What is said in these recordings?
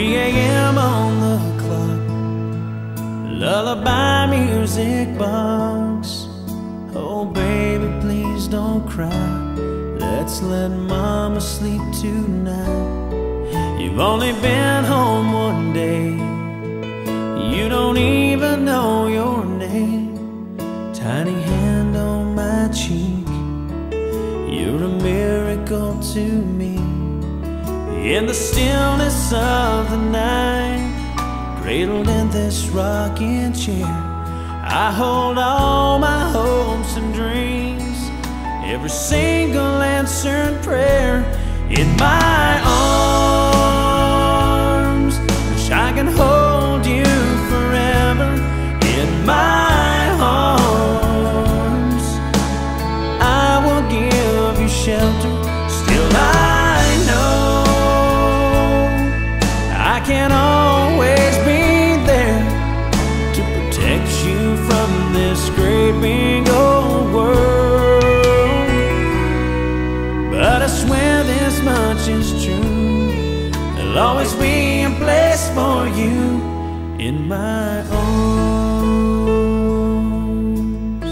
3 a.m. on the clock, lullaby music box. Oh baby, please don't cry, let's let mama sleep tonight. You've only been home one day, you don't even know your name. Tiny hand on my cheek, you're a miracle to me. In the stillness of the night, cradled in this rocking chair, I hold all my hopes and dreams, every single answered prayer in my arms. Wish I could hold you forever in my arms. I will give you shelter, still I know I can't always be there to protect you from this great big old world. But I swear this much is true, there'll always be a place for you in my arms.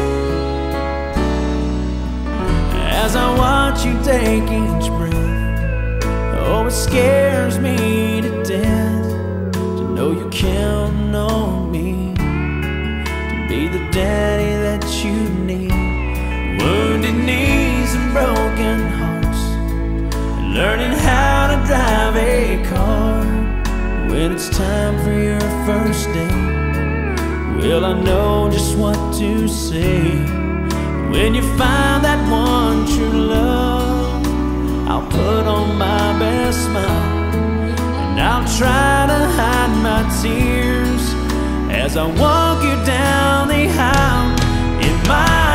As I watch you take each breath, oh, it scares me to death to know you're counting on me to be the daddy that you need. Wounded knees and broken hearts, learning how to drive a car. When it's time for your first date, well, I know just what to say. When you find that one true love, I'll put on my best smile, and I'll try to hide my tears as I walk you down the aisle in my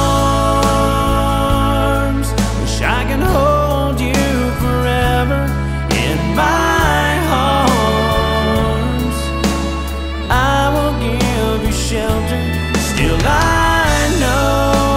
arms. Wish I could hold you forever in my arms. I will give you shelter, still I know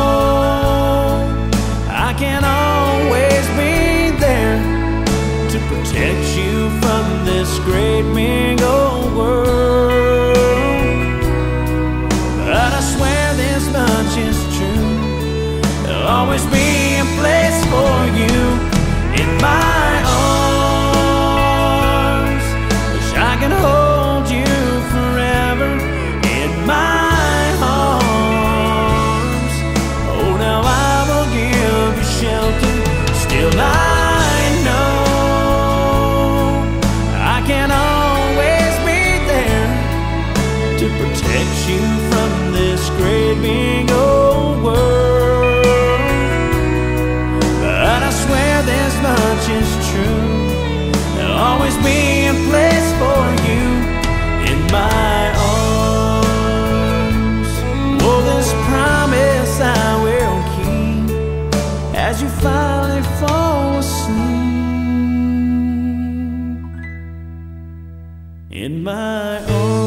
I can't always be there to protect you from this great big old world. But I swear this much is true, there'll always be a place for you in my arms. Wish I could hold you forever in my arms. Oh, now I will give you shelter, still I know I can't always be there to protect you from this great big old world. But I swear this much is true, there'll always be a place for you in my arms. Oh, this promise I will keep as you finally fall asleep in my arms.